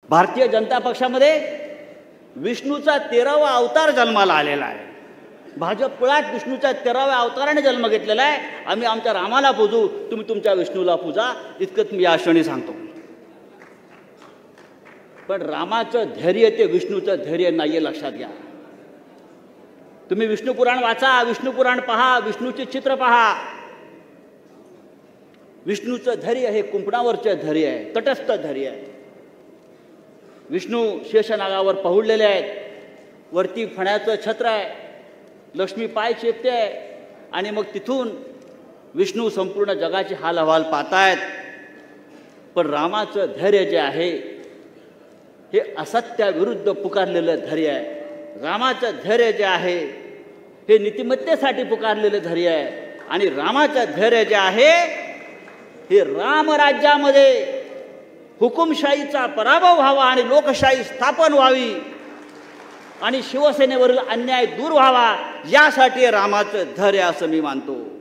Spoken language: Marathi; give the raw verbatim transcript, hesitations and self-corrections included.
भारतीय जनता पक्षामध्ये विष्णूचा तेरावा अवतार जन्माला आलेला आहे. भाजप कुळात विष्णूच्या तेराव्या अवताराने जन्म घेतलेला आहे. आम्ही आमच्या रामाला पूजू, तुम्ही तुमच्या विष्णूला पूजा, इतकंच मी या क्षणी सांगतो. पण रामाचं धैर्य ते विष्णूचं धैर्य नाहीये, लक्षात घ्या. तुम्ही विष्णू पुराण वाचा, विष्णू पुराण पहा, विष्णूचे चित्र पहा. विष्णूचं धैर्य हे कुंपणावरचे धैर्य आहे, तटस्थ धैर्य आहे. विष्णू शेषनागावर पहुडलेले आहेत, वरती फण्याचं छत्र आहे, लक्ष्मी पाय चेपते आहे, आणि मग तिथून विष्णू संपूर्ण जगाचे हाल अहवाल पाहतायत. पण रामाचं धैर्य जे आहे हे असत्याविरुद्ध पुकारलेलं धैर्य आहे. रामाचं धैर्य जे आहे हे नीतिमत्तेसाठी पुकारलेलं धैर्य आहे. आणि रामाचं धैर्य जे आहे हे रामराज्यामध्ये हुकुमशाहीचा पराभव व्हावा आणि लोकशाही स्थापन व्हावी आणि शिवसेनेवरील अन्याय दूर व्हावा, यासाठी रामाचं धैर्य असं मी मानतो.